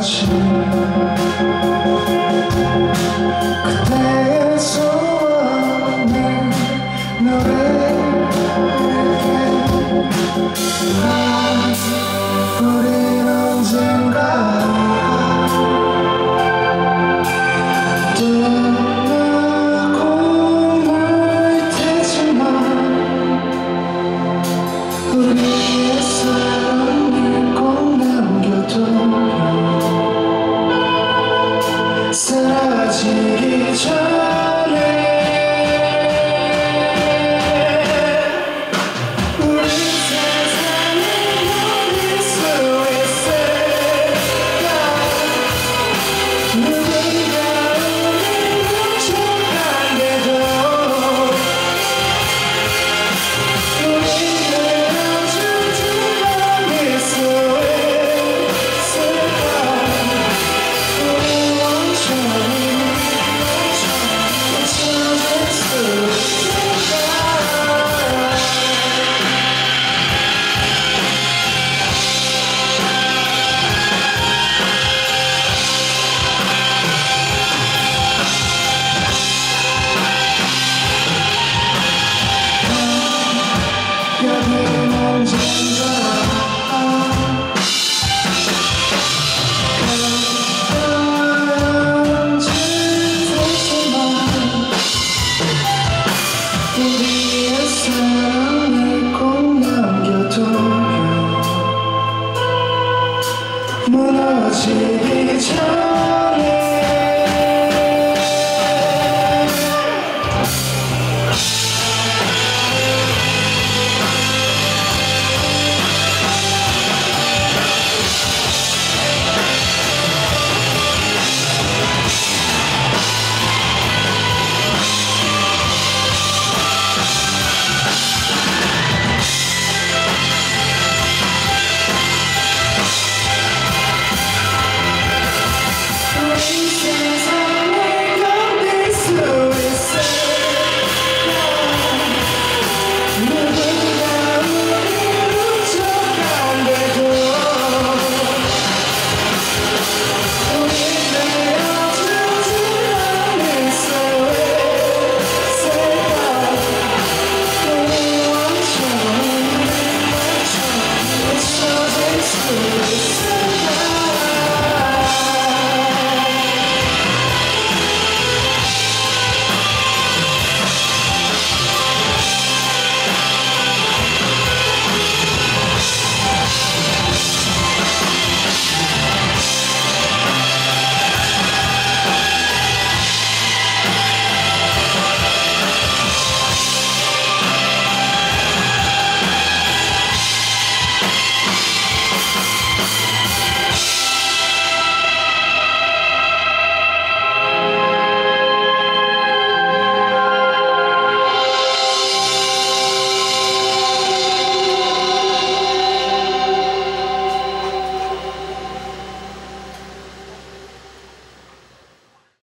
사라진 그때의 소원을 노래할게. 우린 언젠가 떠나고 말 테지만 우리의 사랑을 꼭 남겨둬요. 사라지기 전에 우리 세상을 버릴 수 있을까? 누군가 우릴 훔쳐간대도 우리를 아주 두려워할 수 있을까? 우리 원천이 찾을 수 있을까? 여긴 언젠가 가라앉은 곳에만 우리의 사랑을 꼭 남겨둬요. 무너지기 전